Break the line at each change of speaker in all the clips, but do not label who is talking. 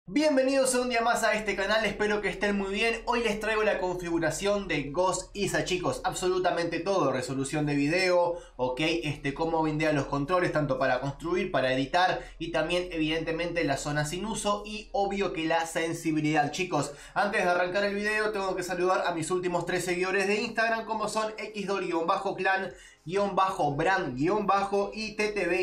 Bienvenidos un día más a este canal, espero que estén muy bien. Hoy les traigo la configuración de Ghost ISA, chicos, absolutamente todo, resolución de video, ok, cómo bindea los controles, tanto para construir, para editar y también evidentemente la zona sin uso y obvio que la sensibilidad. Chicos, antes de arrancar el video tengo que saludar a mis últimos 3 seguidores de Instagram, como son xdor-clan, brand- y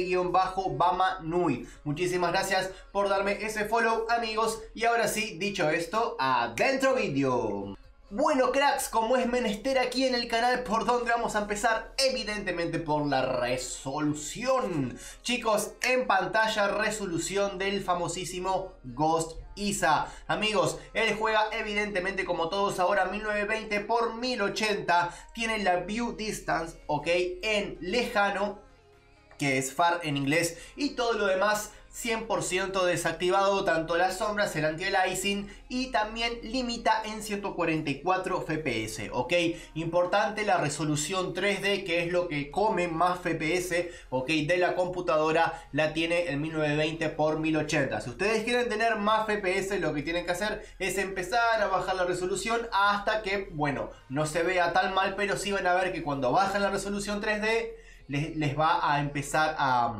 ttb-bama nui. Muchísimas gracias por darme ese follow, amigos. Y ahora sí, dicho esto, adentro vídeo. Bueno, cracks, como es menester aquí en el canal, ¿por dónde vamos a empezar? Evidentemente por la resolución. Chicos, en pantalla, resolución del famosísimo Ghost ISA. Amigos, él juega evidentemente como todos ahora 1920 x 1080. Tiene la View Distance, ok, en lejano, que es far en inglés, y todo lo demás 100% desactivado, tanto las sombras, el anti-aliasing, y también limita en 144 fps, ok. Importante la resolución 3D, que es lo que come más fps, ok, de la computadora, la tiene el 1920 x 1080. Si ustedes quieren tener más fps, lo que tienen que hacer es empezar a bajar la resolución hasta que, bueno, no se vea tan mal, pero sí van a ver que cuando bajan la resolución 3D les va a empezar a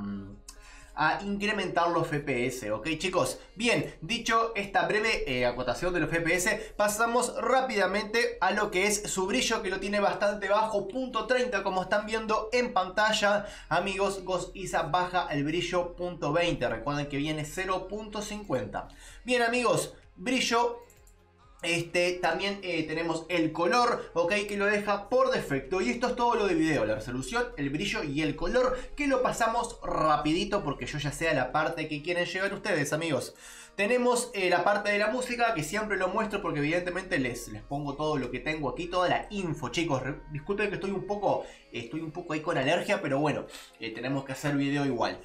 incrementar los FPS, ok, chicos. Bien, dicho esta breve acotación de los FPS, pasamos rápidamente a lo que es su brillo, que lo tiene bastante bajo, .30, como están viendo en pantalla. Amigos, Ghost ISA baja el brillo .20, recuerden que viene 0.50. Bien, amigos, brillo. También tenemos el color, ok, que lo deja por defecto. Y esto es todo lo de video, la resolución, el brillo y el color, que lo pasamos rapidito porque yo ya sé a la parte que quieren llegar ustedes, amigos. Tenemos la parte de la música, que siempre lo muestro porque evidentemente les pongo todo lo que tengo aquí, toda la info, chicos. Disculpen que estoy un poco ahí con alergia, pero bueno, tenemos que hacer video igual.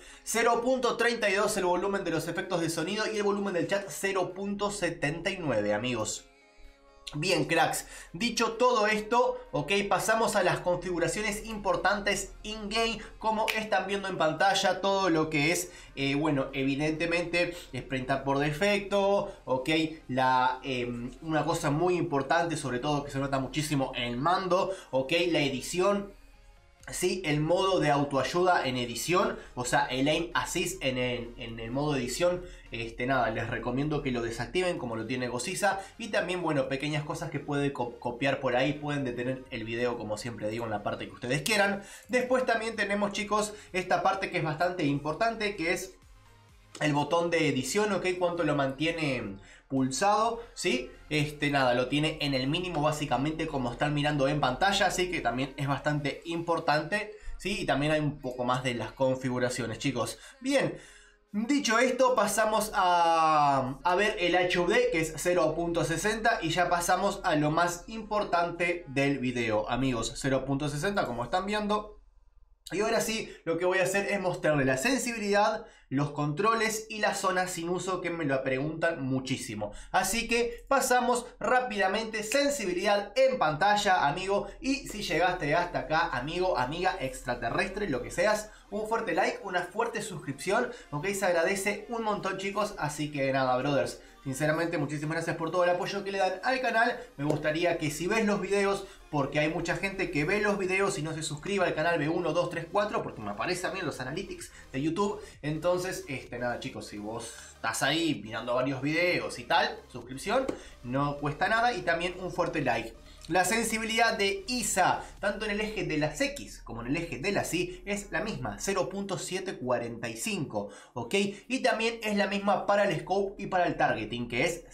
0.32 el volumen de los efectos de sonido y el volumen del chat 0.79, amigos. Bien, cracks, dicho todo esto, ok, pasamos a las configuraciones importantes in-game. Como están viendo en pantalla, todo lo que es, bueno, evidentemente es printar por defecto, ok, una cosa muy importante, sobre todo que se nota muchísimo en el mando, ok, la edición. Sí, el modo de autoayuda en edición, o sea, el aim assist en el modo de edición, nada, les recomiendo que lo desactiven como lo tiene Ghost ISA. Y también, bueno, pequeñas cosas que pueden copiar por ahí, pueden detener el video, como siempre digo, en la parte que ustedes quieran. Después también tenemos, chicos, esta parte que es bastante importante, que es el botón de edición, ok, cuánto lo mantiene pulsado, ¿sí? Nada, lo tiene en el mínimo básicamente como están mirando en pantalla, así que también es bastante importante, ¿sí? Y también hay un poco más de las configuraciones, chicos. Bien, dicho esto, pasamos a ver el HUD, que es 0.60, y ya pasamos a lo más importante del video, amigos. 0.60, como están viendo. Y ahora sí, lo que voy a hacer es mostrarle la sensibilidad, los controles y la zona sin uso, que me lo preguntan muchísimo. Así que pasamos rápidamente. Sensibilidad en pantalla, amigo. Y si llegaste hasta acá, amigo, amiga, extraterrestre, lo que seas, un fuerte like, una fuerte suscripción, ok, se agradece un montón, chicos. Así que nada, brothers, sinceramente muchísimas gracias por todo el apoyo que le dan al canal. Me gustaría que si ves los videos, porque hay mucha gente que ve los videos y no se suscribe al canal, ve 1, 2, 3, 4, porque me aparece a mí en los analytics de YouTube. Entonces, nada, chicos, si vos estás ahí mirando varios videos y tal, suscripción, no cuesta nada, y también un fuerte like. La sensibilidad de ISA, tanto en el eje de las X como en el eje de las Y, es la misma, 0.745, ok, y también es la misma para el scope y para el targeting, que es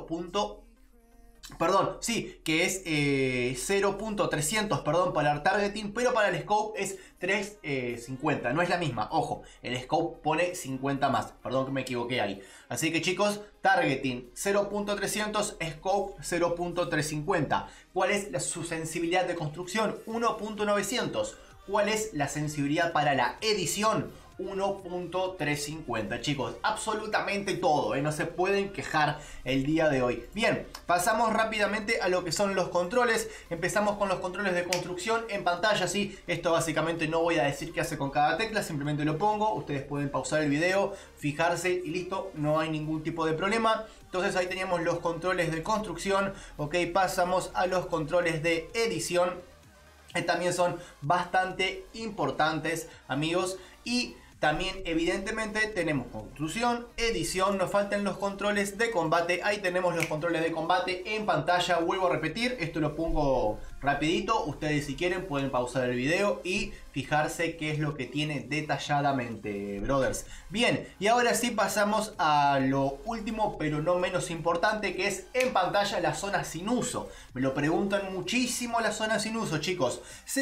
0.300, perdón, para el targeting, pero para el scope es 350, no es la misma, ojo, el scope pone 50 más, perdón que me equivoqué ahí. Así que, chicos, targeting 0.300, scope 0.350. ¿Cuál es su sensibilidad de construcción? 1.900. ¿Cuál es la sensibilidad para la edición? 1.350, chicos. Absolutamente todo, no se pueden quejar el día de hoy. Bien, pasamos rápidamente a lo que son los controles. Empezamos con los controles de construcción en pantalla, ¿sí? Esto básicamente no voy a decir qué hace con cada tecla, simplemente lo pongo. Ustedes pueden pausar el video, fijarse y listo, no hay ningún tipo de problema. Entonces ahí teníamos los controles de construcción. Ok, pasamos a los controles de edición, que también son bastante importantes, amigos. Y también evidentemente tenemos construcción, edición, nos faltan los controles de combate. Ahí tenemos los controles de combate en pantalla. Vuelvo a repetir, esto lo pongo rapidito. Ustedes si quieren pueden pausar el video y fijarse qué es lo que tiene detalladamente, brothers. Bien, y ahora sí pasamos a lo último pero no menos importante, que es en pantalla la zona sin uso. Me lo preguntan muchísimo la zona sin uso, chicos.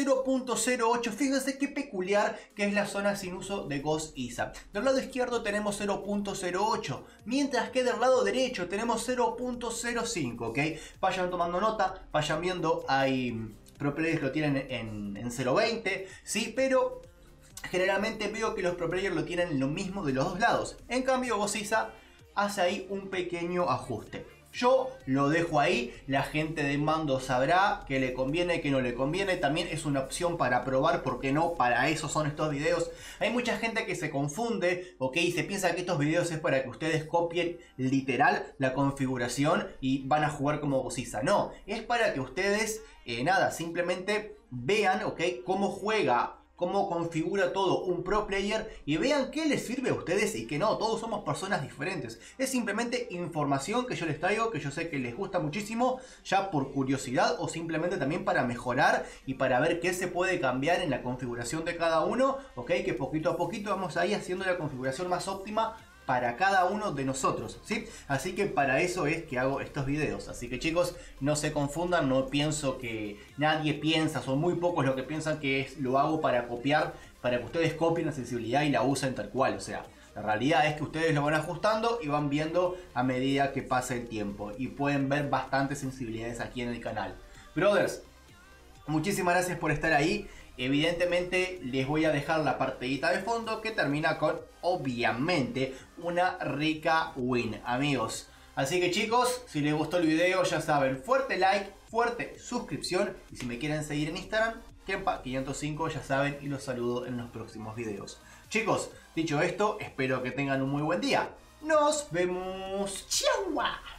0.08, fíjense qué peculiar que es la zona sin uso de Ghost Isa. Del lado izquierdo tenemos 0.08, mientras que del lado derecho tenemos 0.05, ¿ok? Vayan tomando nota, vayan viendo, hay pro players lo tienen en 0.20, ¿sí? Pero generalmente veo que los pro players lo tienen lo mismo de los dos lados. En cambio Ghost Isa hace ahí un pequeño ajuste. Yo lo dejo ahí, la gente de mando sabrá que le conviene, que no le conviene. También es una opción para probar, porque no, para eso son estos videos. Hay mucha gente que se confunde, ok, y se piensa que estos videos es para que ustedes copien literal la configuración y van a jugar como Ghost Isa. No, es para que ustedes, nada, simplemente vean, ok, cómo juega, cómo configura todo un pro player y vean qué les sirve a ustedes y que no, todos somos personas diferentes. Es simplemente información que yo les traigo, que yo sé que les gusta muchísimo, ya por curiosidad o simplemente también para mejorar y para ver qué se puede cambiar en la configuración de cada uno, ok, que poquito a poquito vamos ahí haciendo la configuración más óptima para cada uno de nosotros, ¿sí? Así que para eso es que hago estos videos. Así que chicos, no se confundan, no pienso que nadie piensa, son muy pocos los que piensan que lo hago para copiar, para que ustedes copien la sensibilidad y la usen tal cual. O sea, la realidad es que ustedes lo van ajustando y van viendo a medida que pasa el tiempo. Y pueden ver bastantes sensibilidades aquí en el canal. Brothers, muchísimas gracias por estar ahí. Evidentemente les voy a dejar la partidita de fondo que termina con, obviamente, una rica win, amigos. Así que chicos, si les gustó el video ya saben, fuerte like, fuerte suscripción. Y si me quieren seguir en Instagram, Kempa505, ya saben, y los saludo en los próximos videos. Chicos, dicho esto, espero que tengan un muy buen día. Nos vemos. ¡Chau!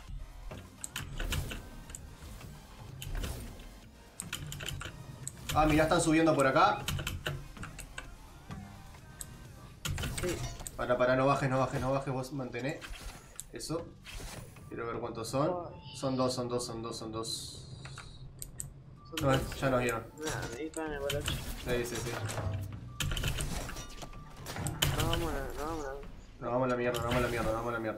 Ah, mirá, están subiendo por acá.
Sí.
Para, no bajes, vos mantené. Eso. Quiero ver cuántos son. Son dos. No, ya nos vieron.
Nada, me disparan el bolocho.
Sí.
No vamos
Nos vamos a la mierda.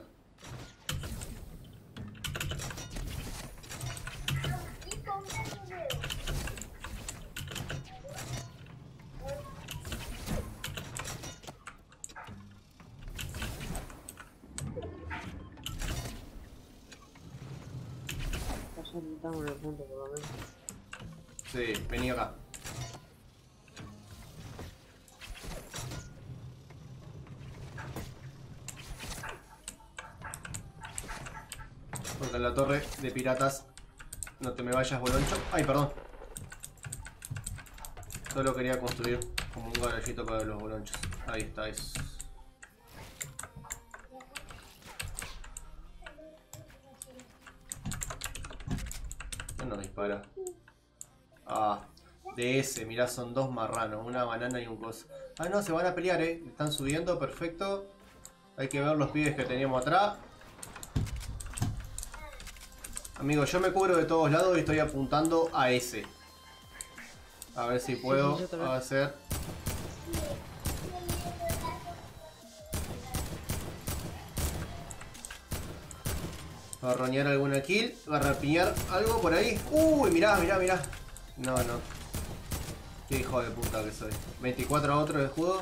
Ya estamos en el punto por lo menos.
Sí, vení acá. Porque en la torre de piratas no te me vayas, boloncho. Ay, perdón. Solo quería construir como un garajito para los bolonchos. Ahí está, eso. ¿Quién nos dispara? Ah, de ese, mirá, son dos marranos, una banana y un coso. Ah, no, se van a pelear, están subiendo, perfecto. Hay que ver los pibes que teníamos atrás. Amigos, yo me cubro de todos lados y estoy apuntando a ese. A ver si puedo hacer. Garroñar alguna kill, garrapiñar algo por ahí. Uy, mirá. No. Qué hijo de puta que soy. 24 a otro de escudo.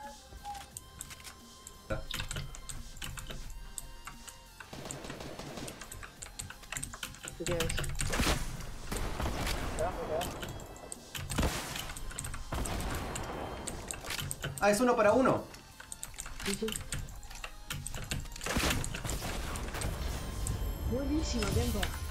¿Qué tienes?
Ah, es 1 para 1.
Sí, sí. Buenísimo, tiempo.